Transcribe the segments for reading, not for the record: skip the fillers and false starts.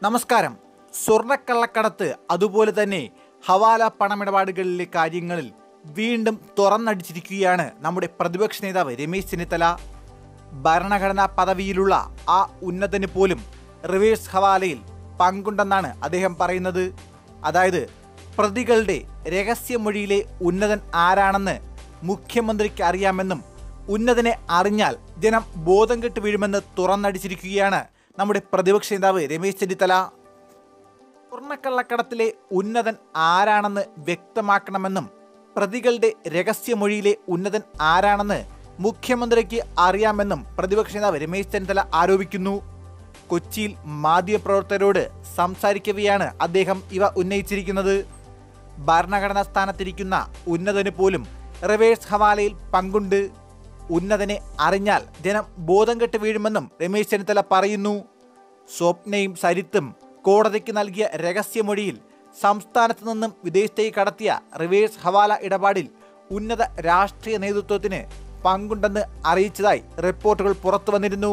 നമസ്കാരം. സ്വർണ്ണക്കള്ളക്കടത്ത് അതുപോലെ തന്നെ ഹവാല പണമിടപാടുകളിലെ കാര്യങ്ങളിൽ വീണ്ടും തുറന്നടിച്ചിരിക്കുകയാണ് നമ്മുടെ പ്രതിപക്ഷ നേതാവ് രമേശ് ചെന്നിത്തല. ഭരണഘടനാ പദവിയിലുള്ള ആ ഉന്നതന് പോലും റിവേഴ്സ് ഹവാലയിൽ പങ്കുണ്ടെന്നാണ് അദ്ദേഹം പറയുന്നത്. അതായത് പ്രതികളുടെ രഹസ്യമൊഴിയിലെ ഉന്നതൻ ആരാണെന്ന് മുഖ്യമന്ത്രിക്ക് അറിയാമെന്നും ഉന്നതനെ അറിഞ്ഞാൽ ജനം ബോധം കെട്ട് വീഴുമെന്ന് തുറന്നടിച്ചിരിക്കുകയാണ് നമ്മുടെ പ്രതിപക്ഷ നേതാവ് രമേശ് ചെന്നിത്തല. സ്വർണ്ണക്കള്ളക്കടത്തിലെ ഉന്നതൻ ആരാണെന്ന് വ്യക്തമാക്കണമെന്നും പ്രതികളുടെ രഹസ്യമൊഴിയിലെ ഉന്നതൻ ആരാണെന്ന് മുഖ്യമന്ത്രിക്ക് അറിയാമെന്നും പ്രതിപക്ഷ നേതാവ് രമേശ് ചെന്നിത്തല ആരോപിക്കുന്നു. കൊച്ചിയിൽ മാധ്യമപ്രവർത്തകരോട് സംസാരിക്കവെയാണ് അദ്ദേഹം ഇവ ഉന്നയിച്ചിരിക്കുന്നത്. ഭരണഘടനാ സ്ഥാനത്തിരിക്കുന്ന ഉന്നതന് പോലും റിവേഴ്സ് ഹവാലയിൽ പങ്കുണ്ട്. ഉന്നതനെ അറിഞ്ഞാൽ ജനം ബോധം കെട്ട് വീഴുമെന്നും രമേശ് ചെന്നിത്തല പറയുന്നു. സ്വപ്നയും സരിത്തും കോടതിക്ക് നൽകിയ രഹസ്യമൊഴിയിൽ സംസ്ഥാനത്ത് നിന്നും വിദേശത്തേക്ക് കടത്തിയ റിവേഴ്സ് ഹവാല ഇടപാടിൽ ഉന്നത രാഷ്ട്രീയ നേതൃത്വത്തിന് പങ്കുണ്ടെന്ന് അറിയിച്ചതായി റിപ്പോർട്ടുകൾ പുറത്തു വന്നിരുന്നു.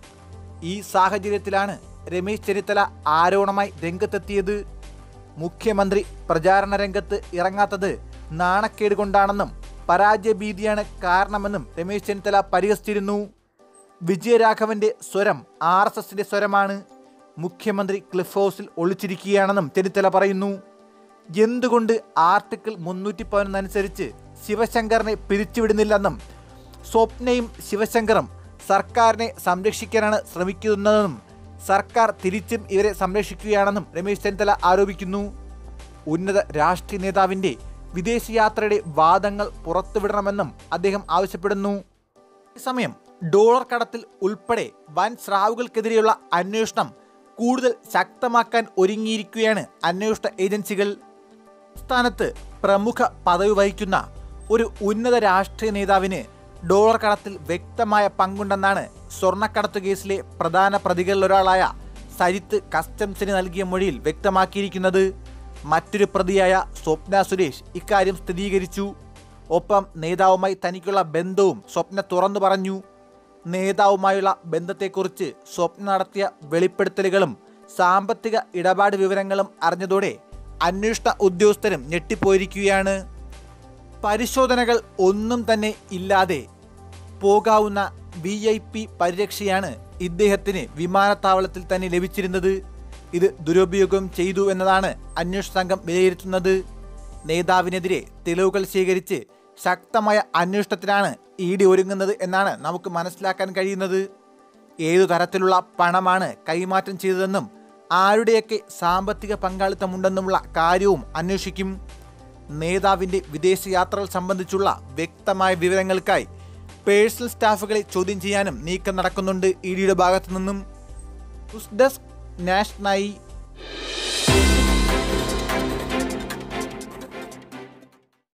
ഈ സാഹചര്യത്തിലാണ് രമേശ് ചെന്നിത്തല ആരോപണമായി രംഗത്തെത്തിയത്. മുഖ്യമന്ത്രി പ്രചാരണ രംഗത്ത് ഇറങ്ങാത്തത് നാണക്കേട് കൊണ്ടാണെന്നും പരാജയഭീതിയാണ് കാരണമെന്നും രമേശ് ചെന്നിത്തല പരിഹസിച്ചിരുന്നു. വിജയരാഘവന്റെ സ്വരം RSSന്റെ സ്വരമാണ്. മുഖ്യമന്ത്രി ക്ലിഫ് ഹൗസിൽ ഒളിച്ചിരിക്കുകയാണെന്നും ചെന്നിത്തല പറയുന്നു. എന്തുകൊണ്ട് ആർട്ടിക്കിൾ 311 അനുസരിച്ച് ശിവശങ്കറിനെ പിരിച്ചുവിടുന്നില്ലെന്നും സ്വപ്നയും ശിവശങ്കറും സർക്കാരിനെ സംരക്ഷിക്കാനാണ് ശ്രമിക്കുന്നതെന്നും സർക്കാർ തിരിച്ചും ഇവരെ സംരക്ഷിക്കുകയാണെന്നും രമേശ് ചെന്നിത്തല ആരോപിക്കുന്നു. ഉന്നത രാഷ്ട്രീയ നേതാവിൻ്റെ വിദേശയാത്രയുടെ വാദങ്ങൾ പുറത്തുവിടണമെന്നും അദ്ദേഹം ആവശ്യപ്പെടുന്നു. അതേസമയം ഡോളർ കടത്തിൽ ഉൾപ്പെടെ വൻ സ്രാവുകൾക്കെതിരെയുള്ള അന്വേഷണം കൂടുതൽ ശക്തമാക്കാൻ ഒരുങ്ങിയിരിക്കുകയാണ് അന്വേഷണ ഏജൻസികൾ. സംസ്ഥാനത്ത് പ്രമുഖ പദവി വഹിക്കുന്ന ഒരു ഉന്നത രാഷ്ട്രീയ നേതാവിന് ഡോളർ കടത്തിൽ വ്യക്തമായ പങ്കുണ്ടെന്നാണ് സ്വർണ്ണക്കടത്ത് കേസിലെ പ്രധാന പ്രതികളിലൊരാളായ സരിത്ത് കസ്റ്റംസിന് നൽകിയ മൊഴിയിൽ വ്യക്തമാക്കിയിരിക്കുന്നത്. മറ്റൊരു പ്രതിയായ സ്വപ്ന സുരേഷ് ഇക്കാര്യം സ്ഥിരീകരിച്ചു. ഒപ്പം നേതാവുമായി തനിക്കുള്ള ബന്ധവും സ്വപ്ന തുറന്നു പറഞ്ഞു. നേതാവുമായുള്ള ബന്ധത്തെക്കുറിച്ച് സ്വപ്ന നടത്തിയ വെളിപ്പെടുത്തലുകളും സാമ്പത്തിക ഇടപാട് വിവരങ്ങളും അറിഞ്ഞതോടെ അന്വേഷണ ഉദ്യോഗസ്ഥരും ഞെട്ടിപ്പോയിരിക്കുകയാണ്. പരിശോധനകൾ ഒന്നും തന്നെ ഇല്ലാതെ പോകാവുന്ന VIP പരിരക്ഷയാണ് ഇദ്ദേഹത്തിന് വിമാനത്താവളത്തിൽ തന്നെ ലഭിച്ചിരുന്നത്. ഇത് ദുരുപയോഗം ചെയ്തു എന്നതാണ് അന്വേഷണ സംഘം വിലയിരുത്തുന്നത്. നേതാവിനെതിരെ തെളിവുകൾ ശേഖരിച്ച് ശക്തമായ അന്വേഷണത്തിനാണ് ED ഒരുങ്ങുന്നത് എന്നാണ് നമുക്ക് മനസ്സിലാക്കാൻ കഴിയുന്നത്. ഏതു തരത്തിലുള്ള പണമാണ് കൈമാറ്റം ചെയ്തതെന്നും ആരുടെയൊക്കെ സാമ്പത്തിക പങ്കാളിത്തമുണ്ടെന്നുമുള്ള കാര്യവും അന്വേഷിക്കും. നേതാവിൻ്റെ വിദേശയാത്രകൾ സംബന്ധിച്ചുള്ള വ്യക്തമായ വിവരങ്ങൾക്കായി പേഴ്സണൽ സ്റ്റാഫുകളെ ചോദ്യം ചെയ്യാനും നീക്കം നടക്കുന്നുണ്ട് EDയുടെ ഭാഗത്തു നിന്നും. News desk national.